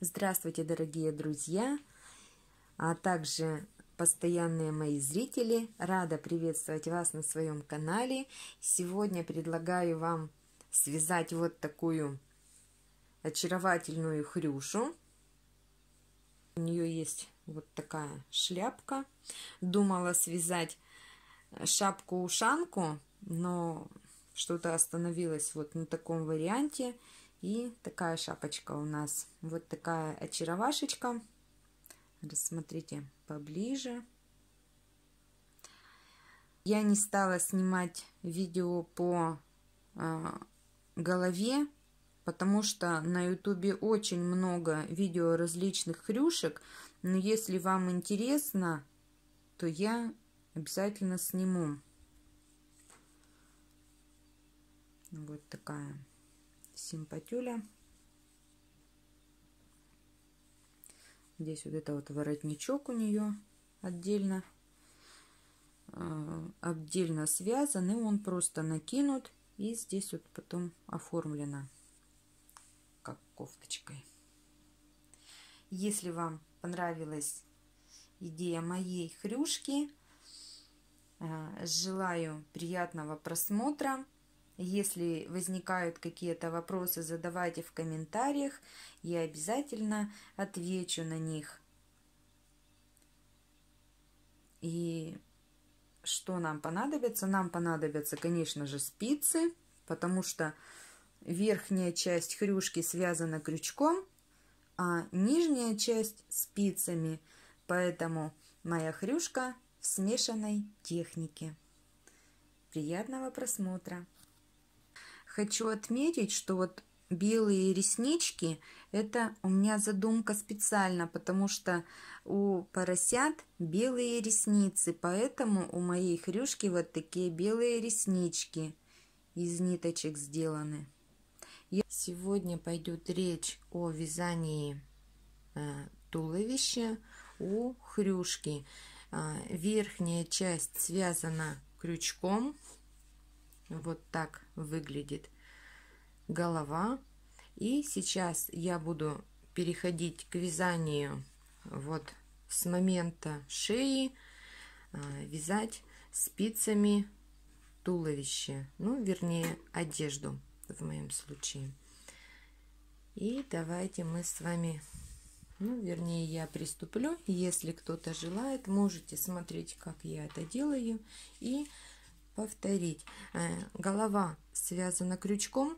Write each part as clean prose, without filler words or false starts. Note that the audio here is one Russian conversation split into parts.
Здравствуйте, дорогие друзья, а также постоянные мои зрители. Рада приветствовать вас на своем канале. Сегодня предлагаю вам связать вот такую очаровательную хрюшу. У нее есть вот такая шляпка. Думала связать шапку-ушанку, но что-то остановилось вот на таком варианте. И такая шапочка у нас. Вот такая очаровашечка. Рассмотрите поближе. Я не стала снимать видео по голове, потому что на ютубе очень много видео различных хрюшек. Но если вам интересно, то я обязательно сниму. Вот такая симпатюля. Здесь вот это вот воротничок у нее отдельно связан, и он просто накинут, и здесь вот потом оформлено как кофточкой. Если вам понравилась идея моей хрюшки, желаю приятного просмотра. Если возникают какие-то вопросы, задавайте в комментариях, я обязательно отвечу на них. И что нам понадобится? Нам понадобятся, конечно же, спицы, потому что верхняя часть хрюшки связана крючком, а нижняя часть спицами. Поэтому моя хрюшка в смешанной технике. Приятного просмотра! Хочу отметить, что вот белые реснички — это у меня задумка специально, потому что у поросят белые ресницы, поэтому у моей хрюшки вот такие белые реснички из ниточек сделаны. Сегодня пойдет речь о вязании туловища у хрюшки. Верхняя часть связана крючком. Вот так выглядит голова. И сейчас я буду переходить к вязанию вот с момента шеи, вязать спицами туловище, ну вернее одежду в моем случае. И давайте мы с вами, ну вернее я приступлю. Если кто-то желает, можете смотреть, как я это делаю, и повторить. Голова связана крючком,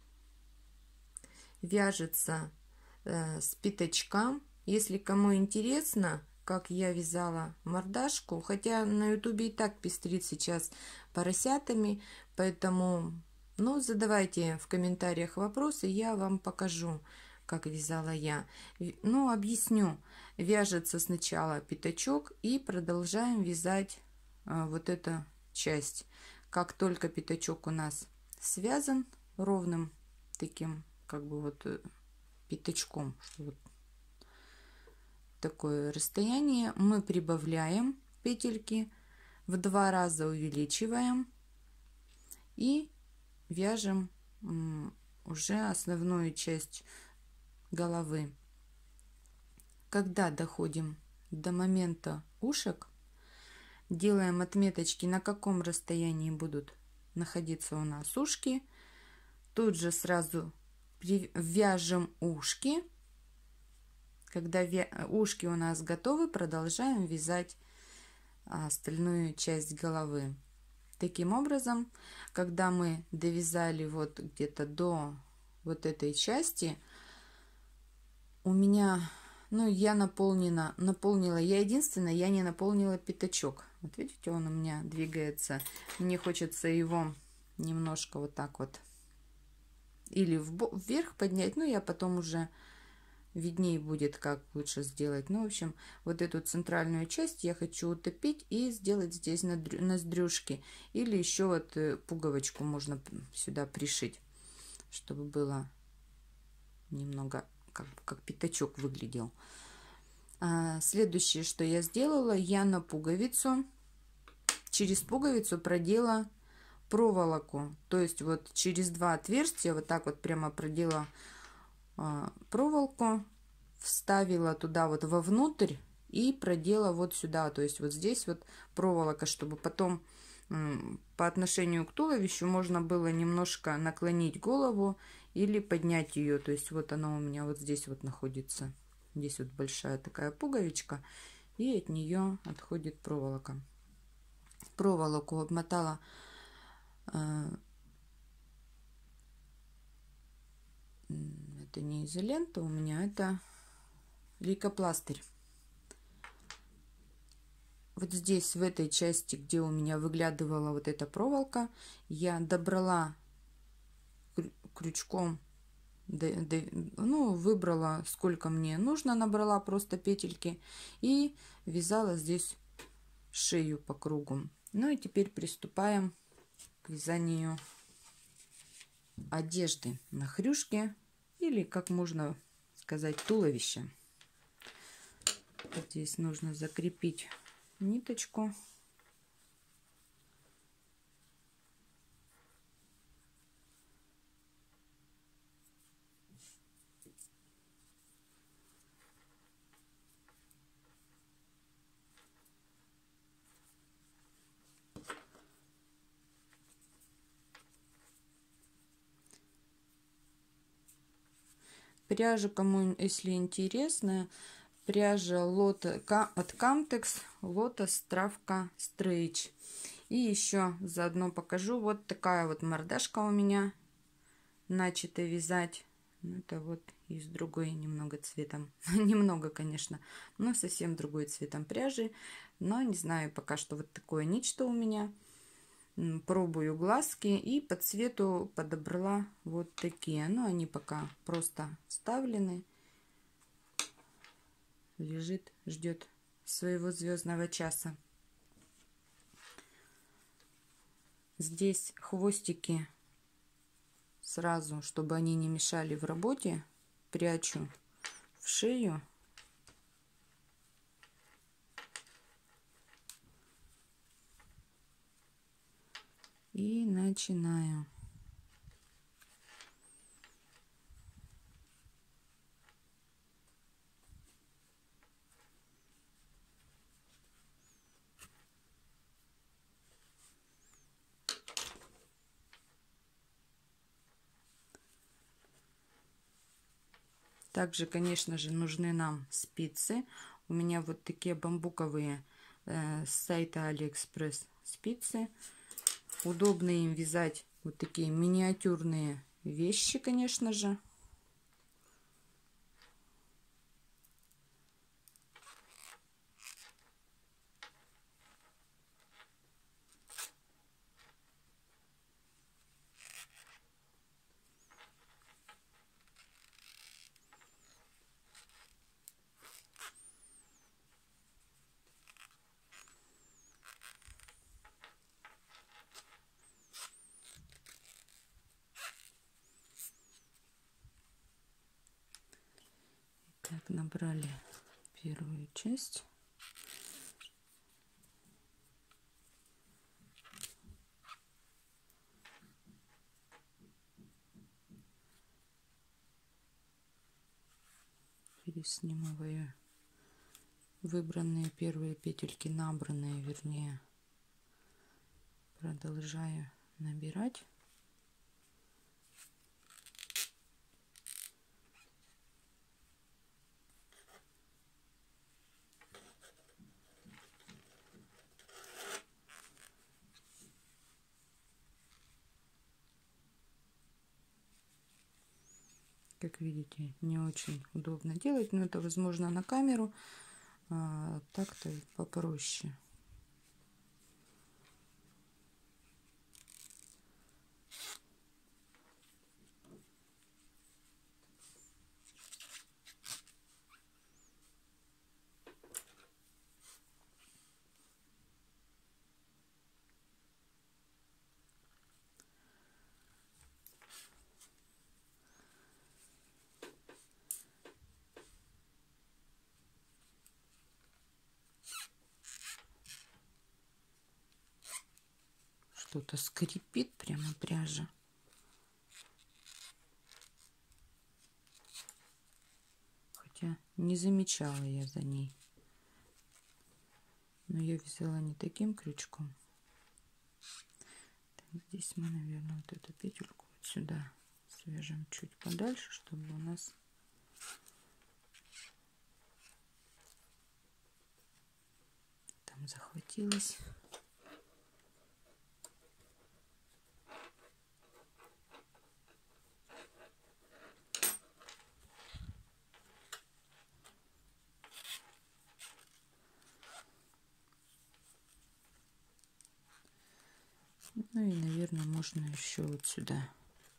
вяжется с пятачка. Если кому интересно, как я вязала мордашку, хотя на ютубе и так пестрит сейчас поросятами, поэтому задавайте в комментариях вопросы, я вам покажу, как вязала я. Ну, объясню. Вяжется сначала пятачок, и продолжаем вязать вот это часть. Как только пятачок у нас связан ровным таким как бы вот пятачком, вот такое расстояние, мы прибавляем петельки, в 2 раза увеличиваем и вяжем уже основную часть головы. Когда доходим до момента ушек, делаем отметочки, на каком расстоянии будут находиться у нас ушки. Тут же сразу вяжем ушки. Когда ушки у нас готовы, продолжаем вязать остальную часть головы. Таким образом, когда мы довязали вот где-то до вот этой части, у меня... Ну, я наполнила. Я единственное, я не наполнила пятачок. Вот видите, он у меня двигается. Мне хочется его немножко вот так вот или вверх поднять. Ну, я потом уже виднее будет, как лучше сделать. Ну, в общем, вот эту центральную часть я хочу утопить и сделать здесь ноздрюшки. Или еще вот пуговочку можно сюда пришить, чтобы было немного... Как пятачок выглядел. Следующее, что я сделала, я на пуговицу, через пуговицу продела проволоку. То есть вот через 2 отверстия вот так вот прямо продела проволоку вставила туда вот вовнутрь и продела вот сюда, то есть вот здесь вот проволока, чтобы потом по отношению к туловищу можно было немножко наклонить голову или поднять ее. То есть вот она у меня вот здесь вот находится. Здесь вот большая такая пуговичка, и от нее отходит проволока. Проволоку обмотала это не изолента у меня, это лейкопластырь. Вот здесь, в этой части, где у меня выглядывала вот эта проволока, я добрала крючком, ну, выбрала, сколько мне нужно, набрала просто петельки и вязала здесь шею по кругу. Ну и теперь приступаем к вязанию одежды на хрюшке, или, как можно сказать, туловище. Здесь нужно закрепить ниточку. Пряжа, кому если интересно, пряжа от Camtex Lotus Травка Stretch. И еще заодно покажу, вот такая вот мордашка у меня начата вязать. Это вот из другой немного цветом, немного, конечно, но совсем другой цветом пряжи. Но не знаю пока что, вот такое нечто у меня. Пробую глазки и по цвету подобрала вот такие, но они пока просто вставлены, лежит, ждет своего звездного часа. Здесь хвостики сразу, чтобы они не мешали в работе, прячу в шею. И начинаю. Также, конечно же, нужны нам спицы. У меня вот такие бамбуковые с сайта AliExpress спицы. Удобно им вязать вот такие миниатюрные вещи, конечно же. Так, набрали первую часть. Переснимываю выбранные первые петельки, набранные, вернее, продолжаю набирать. Как видите, не очень удобно делать, но это возможно на камеру, а так-то попроще. Что-то скрипит прямо пряжа. Хотя не замечала я за ней. Но я вязала не таким крючком. Так, здесь мы, наверное, вот эту петельку вот сюда свяжем чуть подальше, чтобы у нас там захватилось. Ну и, наверное, можно еще вот сюда.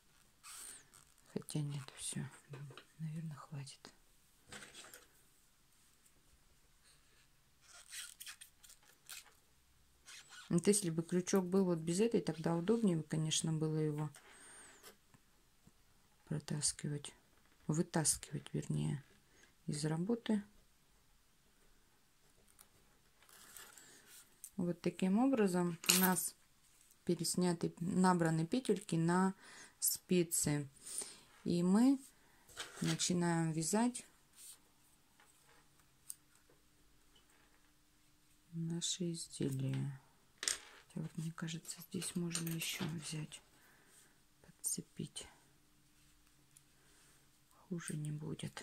Хотя нет, все, наверное, хватит. Вот если бы крючок был вот без этой, тогда удобнее, конечно, было его протаскивать, вытаскивать, вернее, из работы. Вот таким образом у нас пересняты, набраны петельки на спицы. И мы начинаем вязать наши изделия. Хотя вот мне кажется, здесь можно еще взять, подцепить. Хуже не будет.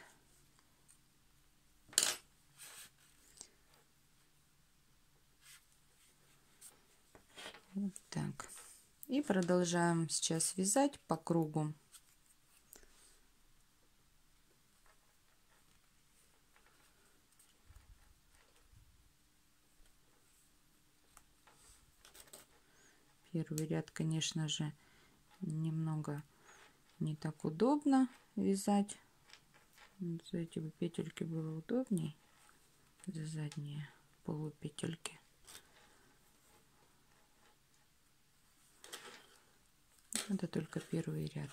Вот так. И продолжаем сейчас вязать по кругу. Первый ряд, конечно же, немного не так удобно вязать. Вот за эти петельки было удобней, за задние полупетельки. Это только первый ряд.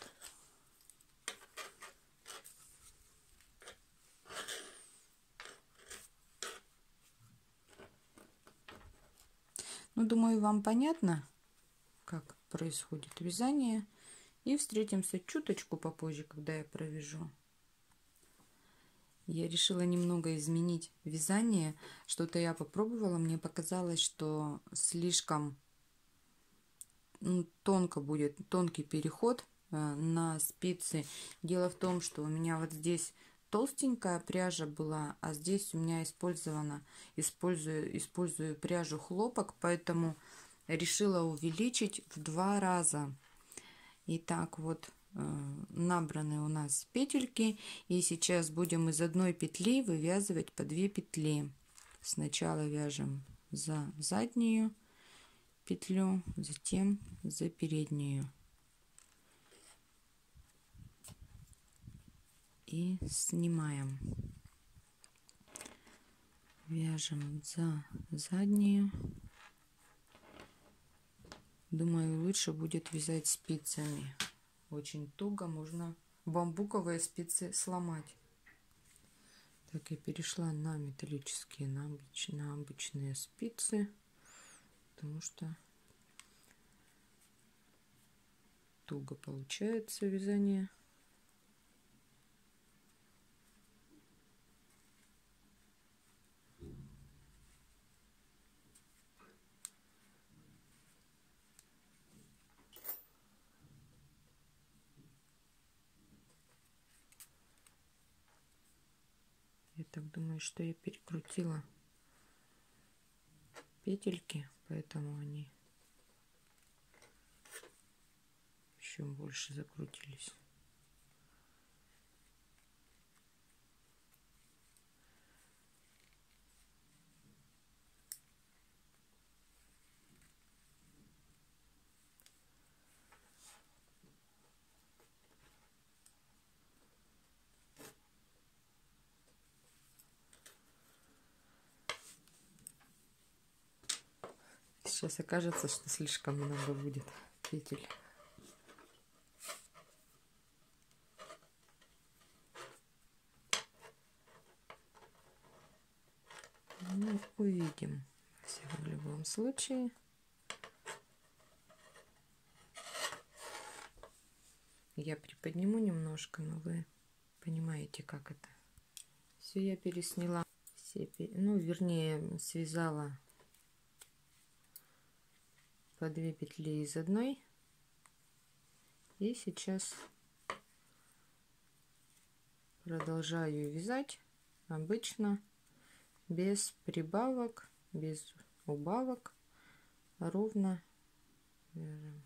Ну, думаю, вам понятно, как происходит вязание. И встретимся чуточку попозже, когда я провяжу. Я решила немного изменить вязание. Что-то я попробовала, мне показалось, что слишком тонко будет, тонкий переход на спицы. Дело в том, что у меня вот здесь толстенькая пряжа была, а здесь у меня использую пряжу хлопок, поэтому решила увеличить в 2 раза. Итак, вот набраны у нас петельки, и сейчас будем из одной петли вывязывать по 2 петли. Сначала вяжем за заднюю петлю, затем за переднюю. И снимаем. Вяжем за заднюю. Думаю, лучше будет вязать спицами. Очень туго, можно бамбуковые спицы сломать. Так, я перешла на металлические, на обычные спицы, потому что туго получается вязание. Я так думаю, что я перекрутила петельки, поэтому они еще больше закрутились. Сейчас окажется, что слишком много будет петель. Ну, увидим. В любом случае. Я приподниму немножко, но вы понимаете, как это Все, я пересняла все, ну, вернее, связала по 2 петли из одной. И сейчас продолжаю вязать обычно, без прибавок, без убавок, ровно вяжем.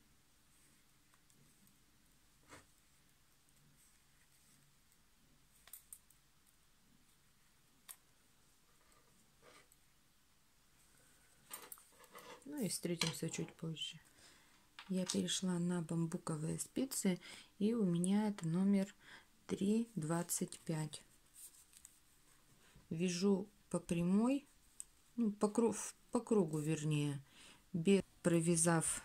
Ну и встретимся чуть позже. Я перешла на бамбуковые спицы, и у меня это номер 3,25. Вяжу по прямой, ну, по кругу, вернее, без провязав,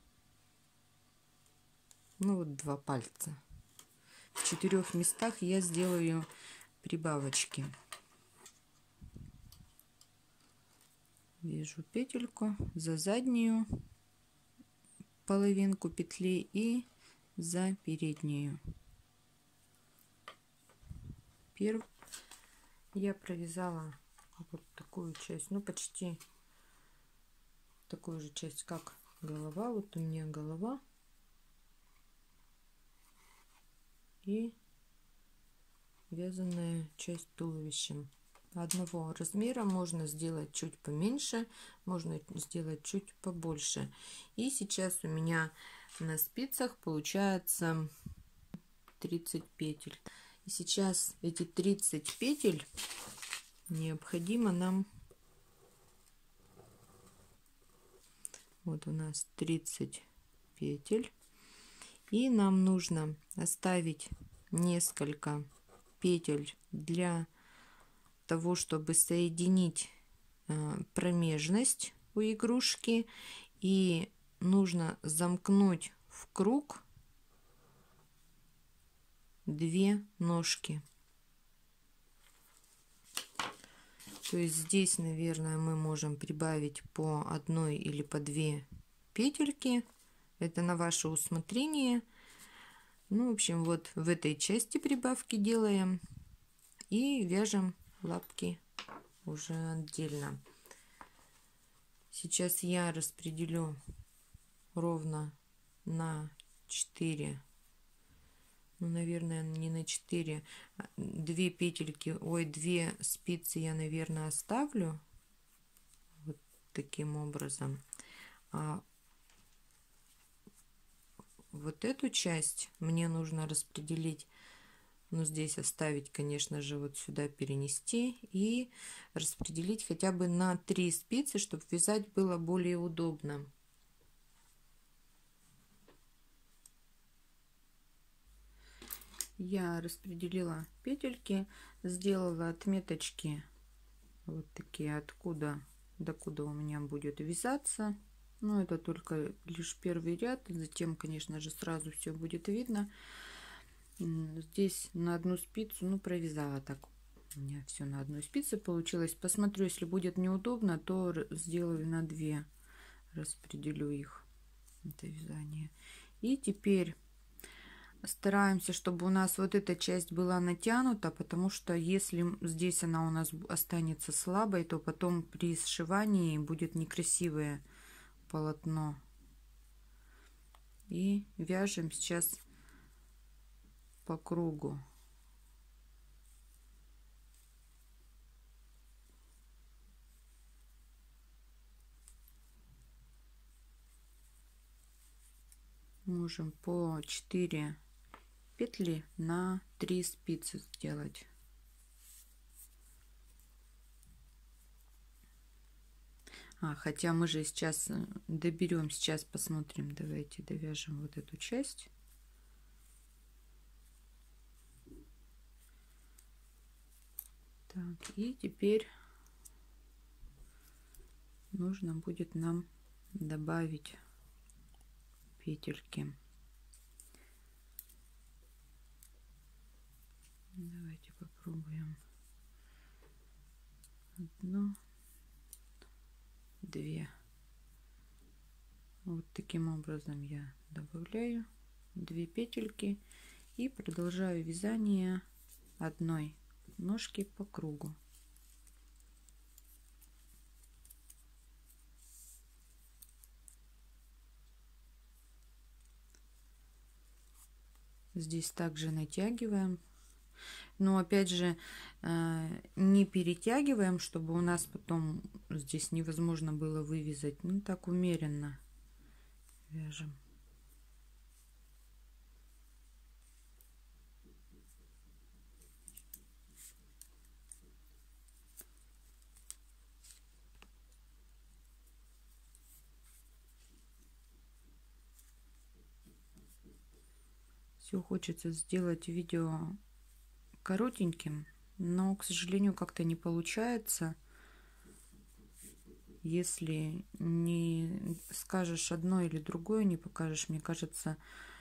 ну, вот 2 пальца. В 4 местах я сделаю прибавочки. Вяжу петельку за заднюю половинку петли и за переднюю. Я провязала вот такую часть, ну, почти такую же часть, как голова. Вот у меня голова и вязаная часть туловищем. Одного размера, можно сделать чуть поменьше, можно сделать чуть побольше. И сейчас у меня на спицах получается 30 петель. И сейчас эти 30 петель необходимо нам, вот у нас 30 петель, и нам нужно оставить несколько петель для того, чтобы соединить промежность у игрушки, и нужно замкнуть в круг 2 ножки. То есть здесь, наверное, мы можем прибавить по 1 или по 2 петельки. Это на ваше усмотрение. Ну, в общем, вот в этой части прибавки делаем и вяжем лапки уже отдельно. Сейчас я распределю ровно на 4, ну, наверное, не на 4, 2 петельки, ой, 2 спицы я, наверное, оставлю вот таким образом. А вот эту часть мне нужно распределить, ну, здесь оставить, конечно же, вот сюда перенести и распределить хотя бы на 3 спицы, чтобы вязать было более удобно. Я распределила петельки, сделала отметочки вот такие, откуда до куда у меня будет вязаться. Но это только лишь первый ряд, затем, конечно же, сразу все будет видно. Здесь на 1 спицу, ну, провязала так, у меня все на 1 спице получилось. Посмотрю, если будет неудобно, то сделаю на 2, распределю их, это вязание. И теперь стараемся, чтобы у нас вот эта часть была натянута, потому что если здесь она у нас останется слабой, то потом при сшивании будет некрасивое полотно. И вяжем сейчас по кругу. Можем по 4 петли на 3 спицы сделать. Хотя мы же сейчас доберем, сейчас посмотрим, давайте довяжем вот эту часть. Так, и теперь нужно будет нам добавить петельки. Давайте попробуем. 1, 2. Вот таким образом я добавляю 2 петельки и продолжаю вязание одной ножки по кругу. Здесь также натягиваем, но опять же не перетягиваем, чтобы у нас потом здесь невозможно было вывязать. Ну так умеренно вяжем. Все хочется сделать видео коротеньким, но, к сожалению, как-то не получается. Если не скажешь одно или другое, не покажешь, мне кажется,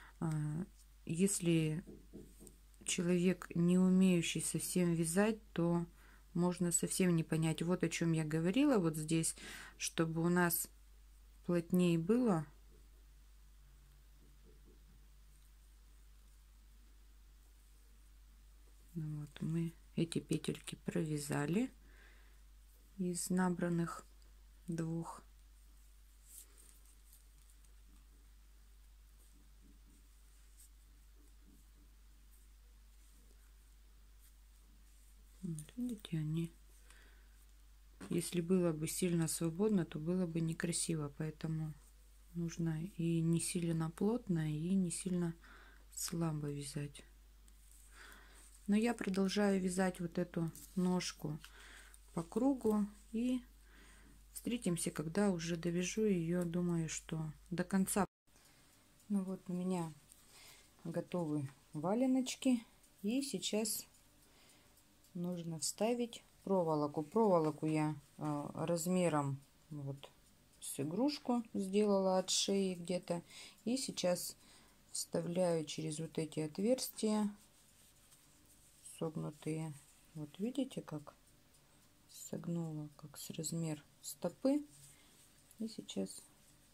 если человек, не умеющий совсем вязать, то можно совсем не понять. Вот о чем я говорила вот здесь, чтобы у нас плотнее было. Вот мы эти петельки провязали из набранных 2. Вот видите, они, если было бы сильно свободно, то было бы некрасиво, поэтому нужно и не сильно плотно, и не сильно слабо вязать. Но я продолжаю вязать вот эту ножку по кругу, и встретимся, когда уже довяжу ее, думаю, что до конца. Ну вот у меня готовы валеночки, и сейчас нужно вставить проволоку. Проволоку я размером вот с игрушку сделала от шеи где-то, и сейчас вставляю через вот эти отверстия согнутые. Вот видите, как согнула, как с размер стопы. И сейчас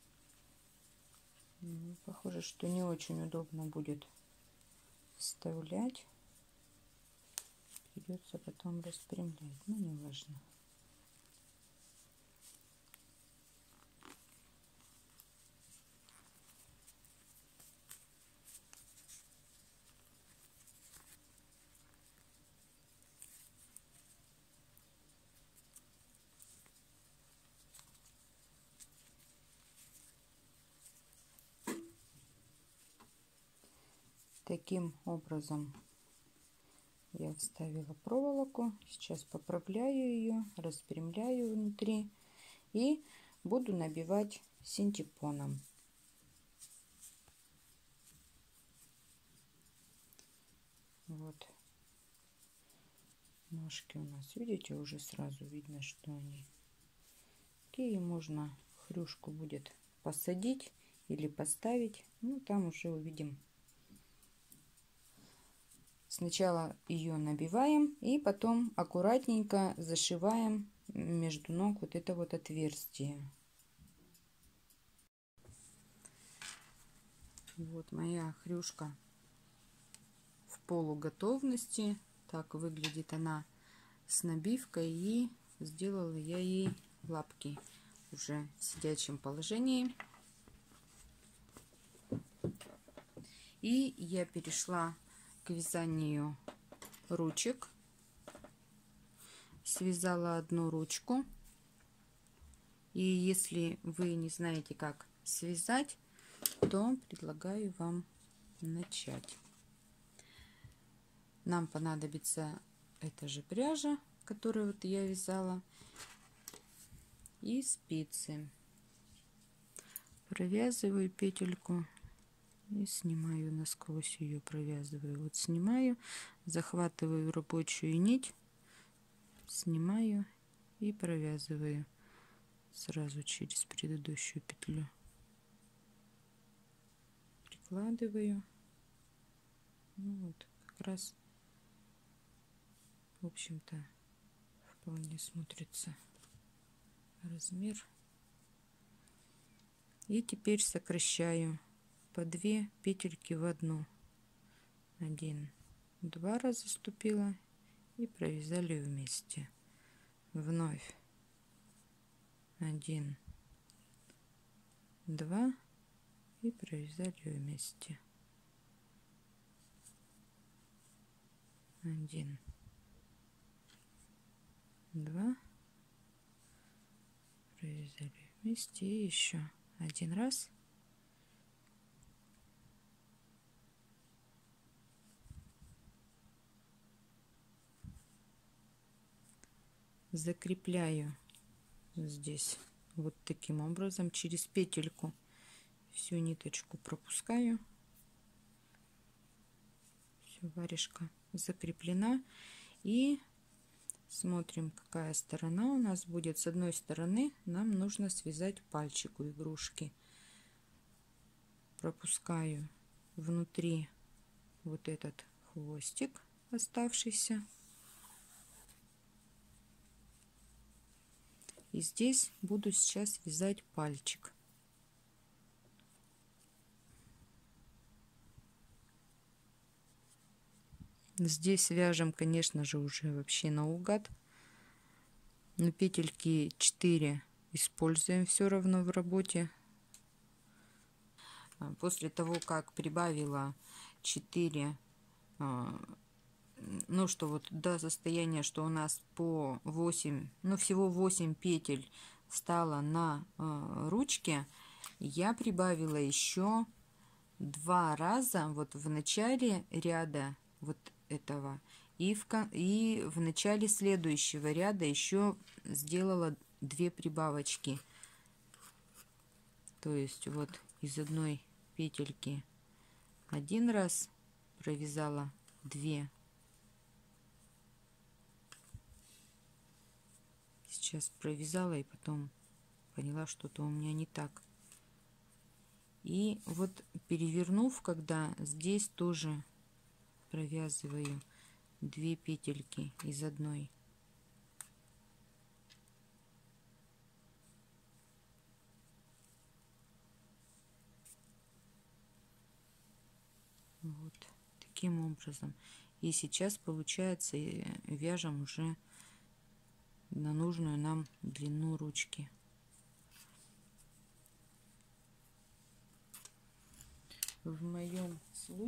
похоже, что не очень удобно будет вставлять. Придется потом распрямлять, но не важно. Таким образом я вставила проволоку. Сейчас поправляю ее, распрямляю внутри и буду набивать синтепоном. Вот ножки у нас, видите, уже сразу видно, что они такие. Можно хрюшку будет посадить или поставить, ну там уже увидим. Сначала ее набиваем и потом аккуратненько зашиваем между ног вот это вот отверстие. Вот моя хрюшка в полуготовности. Так выглядит она с набивкой, и сделала я ей лапки уже в сидячем положении. И я перешла к вязанию ручек. Связала одну ручку, и если вы не знаете, как связать, то предлагаю вам начать. Нам понадобится эта же пряжа, которую вот я вязала, и спицы. Провязываю петельку и снимаю насквозь ее, провязываю. Вот снимаю, захватываю рабочую нить, снимаю и провязываю сразу через предыдущую петлю. Прикладываю. Ну вот, как раз, в общем-то, вполне смотрится размер. И теперь сокращаю по 2 петельки в одну. 1, 2 раза ступила и провязали вместе. Вновь 1, 2 и провязали вместе. 1, 2, провязали вместе и еще один раз. Закрепляю здесь вот таким образом через петельку, всю ниточку пропускаю. Все, варежка закреплена, и смотрим, какая сторона у нас будет. С одной стороны нам нужно связать пальчик у игрушки. Пропускаю внутри вот этот хвостик оставшийся. И здесь буду сейчас вязать пальчик. Здесь вяжем, конечно же, уже вообще наугад. Но петельки 4 используем все равно в работе. После того, как прибавила 4, ну что вот до состояния, что у нас по 8, ну всего 8 петель стало на ручке, я прибавила еще 2 раза вот в начале ряда вот этого и в начале следующего ряда еще сделала 2 прибавочки. То есть вот из одной петельки 1 раз провязала 2. Сейчас провязала и потом поняла, что-то у меня не так. И вот перевернув, когда здесь тоже провязываю 2 петельки из одной. Вот таким образом. И сейчас получается вяжем уже на нужную нам длину ручки. В моем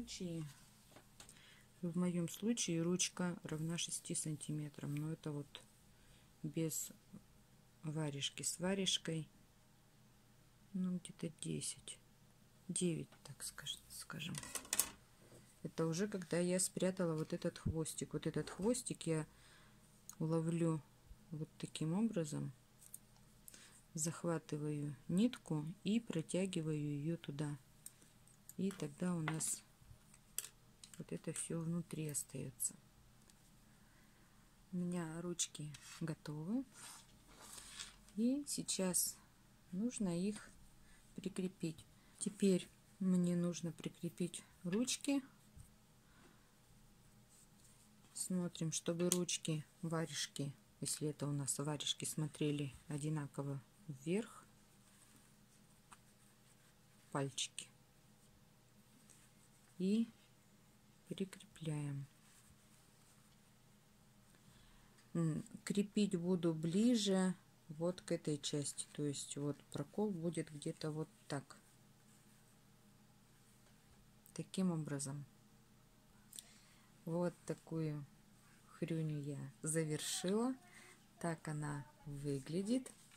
случае ручка равна 6 сантиметрам, но это вот без варежки. С варежкой, ну, где-то 9, так скажем. Это уже когда я спрятала вот этот хвостик. Вот этот хвостик я уловлю вот таким образом, захватываю нитку и протягиваю ее туда. И тогда у нас вот это все внутри остается. У меня ручки готовы. И сейчас нужно их прикрепить. Теперь мне нужно прикрепить ручки. Смотрим, чтобы ручки варежки, если это у нас варежки, смотрели одинаково вверх. Пальчики. И прикрепляем. Крепить буду ближе вот к этой части, то есть вот прокол будет где-то вот так, таким образом. Вот такую хрюню я завершила. Так она выглядит.